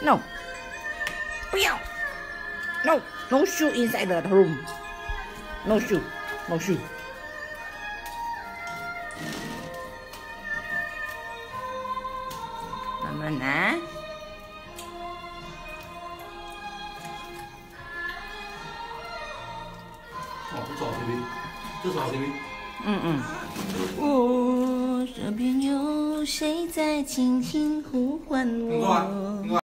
No， 不要。No, no shoe inside the room. No shoe, no shoe. 慢慢拿。 哦，这是这边，这是这边。 我这边有谁在轻轻呼唤我？